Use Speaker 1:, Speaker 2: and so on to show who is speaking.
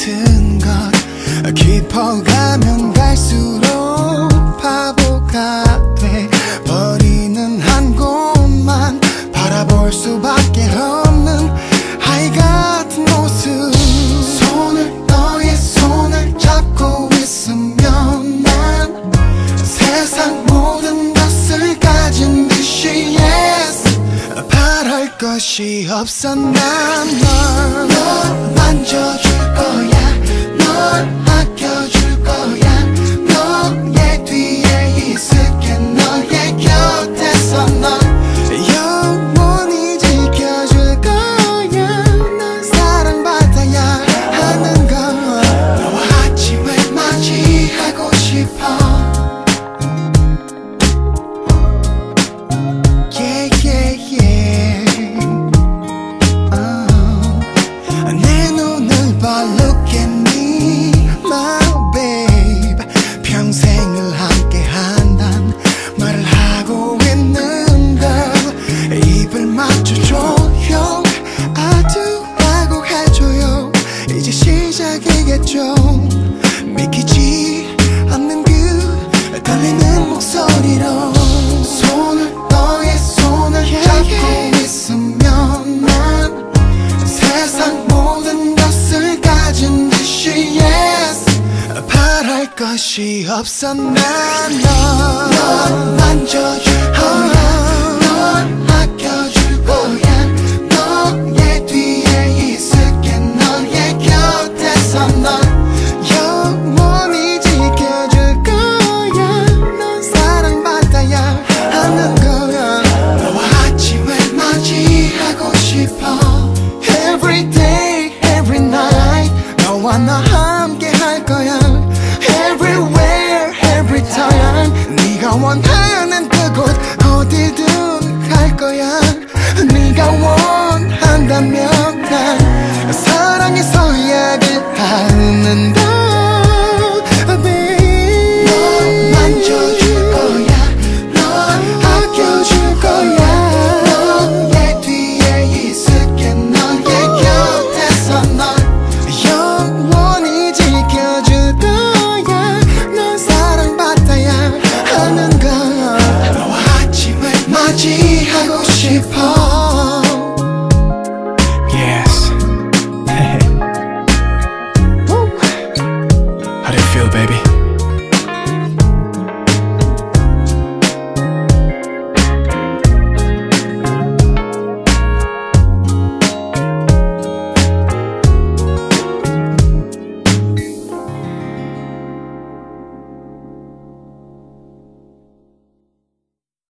Speaker 1: 같은 것 깊어가면 갈수록 바보가 돼 버리는 한 곳만 바라볼 수밖에 없는 아이 같은 모습. 너의 손을 잡고 있으면 난 세상 모든 것을 가진 듯이 yes 바랄 것이 없어. 난 널 만져줄 거야, 널 아껴줄 거야, 너의 뒤에 있을게, 너의 곁에서 널 영원히 지켜줄 거야. 넌 사랑받아야 하는 걸 너와 아침을 맞이하고 싶어. 내 눈을 봐 look at me my babe. 평생을 함께 한단 말을 하고 있는 걸 입을 맞춰줘요. I do 라고 해줘요. 이제 시작이겠죠. 믿기지 않는 그 떨리는 목소리로 너의 손을 잡고 있으면 난 세상 모든 것을 가진 듯이 yes 바랄 것이 없어. 난 널 만져줄 거야, 널 아껴줄 거야, 너의 뒤에 있을게, 너의 곁에서 널 영원히 지켜줄 거야. 넌 사랑받아야 하는 거야. 너와 아침을 맞이하고 싶어. Every day, every night 너와 나 함께 할 거야. Everywhere, every time 네가 원하는 그곳 어디든 갈 거야. 네가 원한다면 난 사랑해서야 닿는다. 널 만져줄 거야, 널 아껴줄 거야, 너의 뒤에 있을게, 너의 곁에서 널 영원히 지켜줄 거야. 넌 사랑받아야 하는 걸 너와 아침을 맞이하고 싶어.